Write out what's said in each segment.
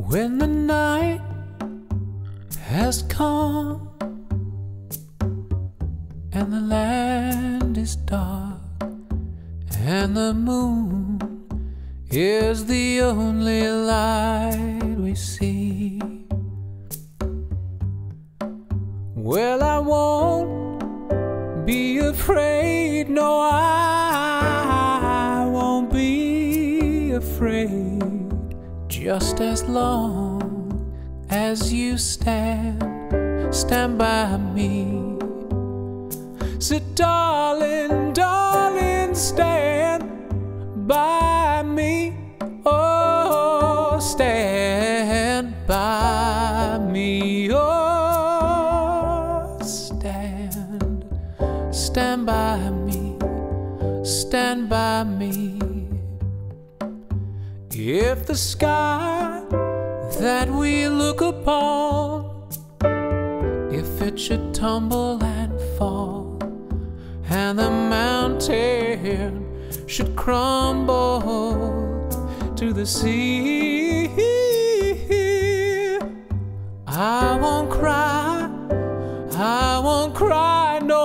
When the night has come and the land is dark and the moon is the only light we see, well, I won't be afraid. No, I won't be afraid, just as long as you stand by me. So darling, darling, stand by me. Oh, stand by me. Oh, stand by me. Stand by me. If the sky that we look upon, if it should tumble and fall, and the mountain should crumble to the sea, I won't cry, I won't cry, no,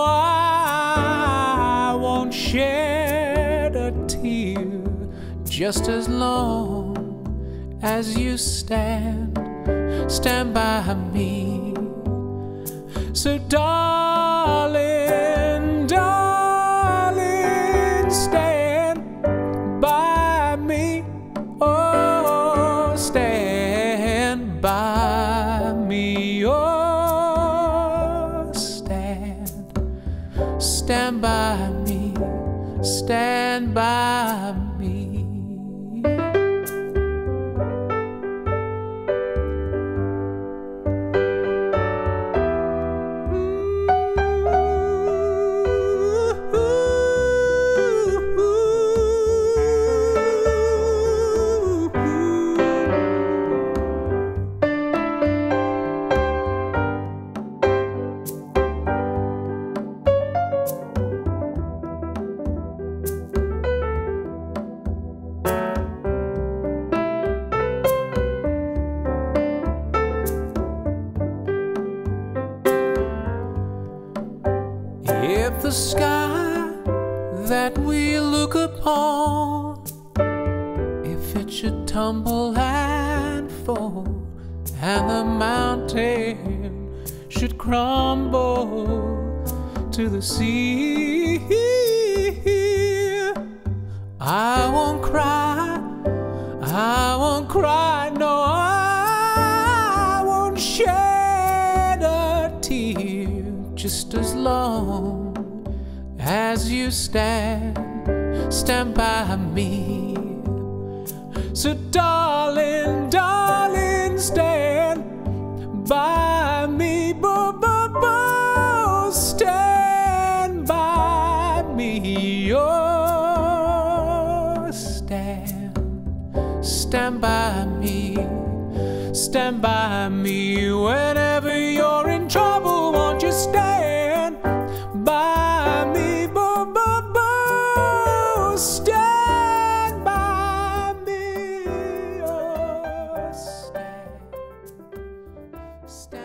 I won't shed a tear, just as long as you stand by me. So darling, darling, stand by me. Oh, stand by me. Oh, stand by me. Stand by me. If the sky that we look upon, if it should tumble and fall, and the mountain should crumble to the sea, I won't cry, I won't cry, no, I won't shed a tear, just as long as you stand by me. So darling, darling, stand by me. Stand by me. Oh, stand by me. Stand by me whenever you're in trouble. Won't you stand by me? Stand by me. Oh, stand.